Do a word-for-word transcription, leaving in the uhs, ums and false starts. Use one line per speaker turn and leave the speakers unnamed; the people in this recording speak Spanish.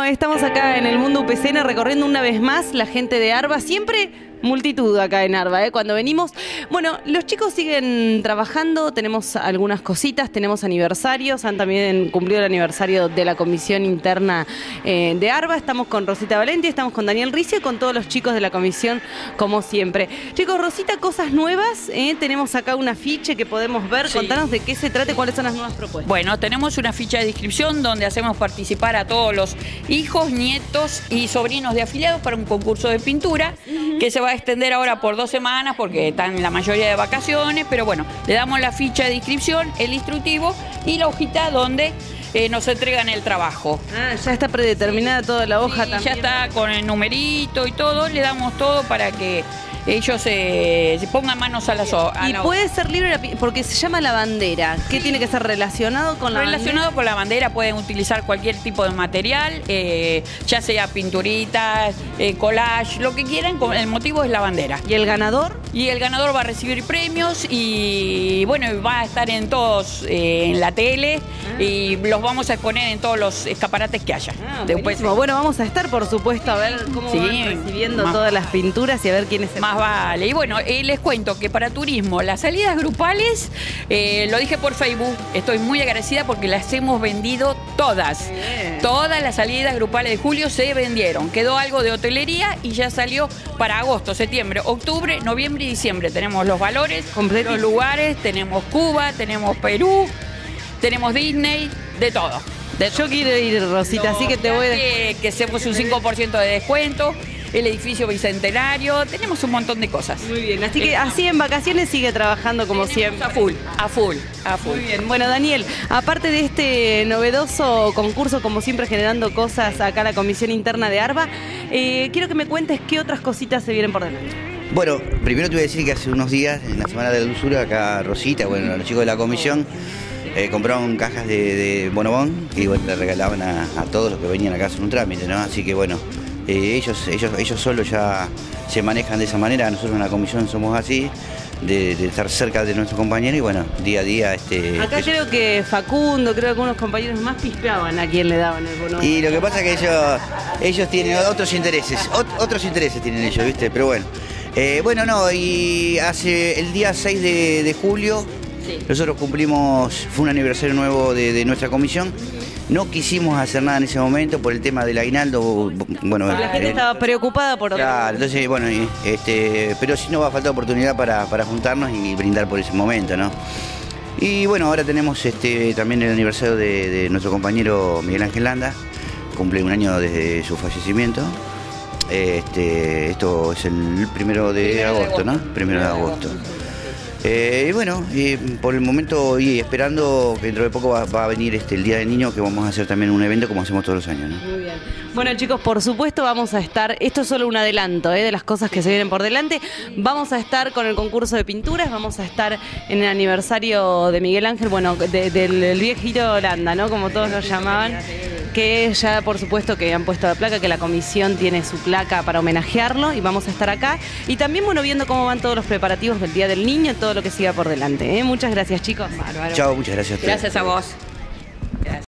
estamos acá en el Mundo U P C N recorriendo una vez más la gente de ARBA, siempre multitud acá en ARBA, ¿eh? Cuando venimos. Bueno, los chicos siguen trabajando, tenemos algunas cositas, tenemos aniversarios, han también cumplido el aniversario de la comisión interna eh, de ARBA. Estamos con Rosita Valenti, estamos con Daniel Ricio y con todos los chicos de la comisión, como siempre. Chicos, Rosita, cosas nuevas, ¿eh? Tenemos acá un afiche que podemos ver, sí. Contanos de qué se trata y cuáles son las nuevas propuestas.
Bueno, tenemos una ficha de inscripción donde hacemos participar a todos los hijos, nietos y sobrinos de afiliados para un concurso de pintura, uh-huh. que se va a extender ahora por dos semanas porque están la mayoría de vacaciones, pero bueno, le damos la ficha de inscripción, el instructivo y la hojita donde eh, nos entregan el trabajo.
Ah, ya está predeterminada toda la hoja
sí,
también.
Ya está con el numerito y todo, le damos todo para que ellos eh, se pongan manos a la soga.
Y puede ser libre porque se llama la bandera. ¿Qué sí. tiene que ser relacionado con la
relacionado bandera? Con la bandera pueden utilizar cualquier tipo de material, eh, ya sea pinturitas, eh, collage, lo que quieran. El motivo es la bandera.
¿Y el ganador?
Y el ganador va a recibir premios y bueno, va a estar en todos, eh, en la tele ah. y los vamos a exponer en todos los escaparates que haya.
Ah, Después, bueno, vamos a estar, por supuesto, a ver cómo sí, van recibiendo más, todas las pinturas y a ver quiénes se...
Más vale. Y bueno, eh, les cuento que para turismo, las salidas grupales, eh, lo dije por Facebook, estoy muy agradecida porque las hemos vendido todas. Bien. Todas las salidas grupales de julio se vendieron. Quedó algo de hotelería y ya salió para agosto, septiembre, octubre, noviembre y diciembre. Tenemos los valores, completos, los lugares, tenemos Cuba, tenemos Perú, tenemos Disney, de todo. De
Yo quiero ir, Rosita, así que te voy a...
Que, que hacemos un cinco por ciento de descuento. El edificio bicentenario, tenemos un montón de cosas.
Muy bien, así que así en vacaciones sigue trabajando como tenemos siempre.
A full, a full, a full.
Muy bien, bueno Daniel, aparte de este novedoso concurso, como siempre generando cosas acá la comisión interna de ARBA, eh, quiero que me cuentes qué otras cositas se vienen por delante.
Bueno, primero te voy a decir que hace unos días, en la Semana de la Dulzura, acá Rosita, bueno, los chicos de la comisión, eh, compraron cajas de, de bonobón y bueno, le regalaban a, a todos los que venían acá a hacer un trámite, ¿no? Así que bueno, Eh, ellos, ellos, ellos solos ya se manejan de esa manera, nosotros en la comisión somos así, de, de estar cerca de nuestros compañeros y bueno, día a día... Este,
Acá
ellos...
creo que Facundo, creo que algunos compañeros más pispeaban a quien le daban el bono.
Y lo que pasa es que ellos, ellos tienen otros intereses, ot, otros intereses tienen ellos, ¿viste? Pero bueno, eh, bueno, no, y hace el día seis de, de julio, sí. nosotros cumplimos, fue un aniversario nuevo de, de nuestra comisión. No quisimos hacer nada en ese momento por el tema del aguinaldo. Bueno,
la gente eh, estaba preocupada por otro.
Claro, entonces, bueno, este, pero sí nos va a faltar oportunidad para, para juntarnos y brindar por ese momento, ¿no? Y bueno, ahora tenemos este, también el aniversario de, de nuestro compañero Miguel Ángel Landa, cumple un año desde su fallecimiento. Este, esto es el primero de agosto, ¿no? Primero de agosto. Eh, y bueno, y por el momento y esperando que dentro de poco va, va a venir este, el Día del Niño, que vamos a hacer también un evento como hacemos todos los años, ¿no?
Muy bien. Bueno chicos, por supuesto vamos a estar, esto es solo un adelanto ¿eh? de las cosas que se vienen por delante, vamos a estar con el concurso de pinturas, vamos a estar en el aniversario de Miguel Ángel, bueno, de, del, del viejito Holanda, ¿no? Como todos lo llamaban. Que ya por supuesto que han puesto la placa, que la comisión tiene su placa para homenajearlo y vamos a estar acá. Y también, bueno, viendo cómo van todos los preparativos del Día del Niño, todo lo que siga por delante. ¿eh? Muchas gracias, chicos.
Bárbaro. Chao, muchas gracias a ustedes.
Gracias a vos.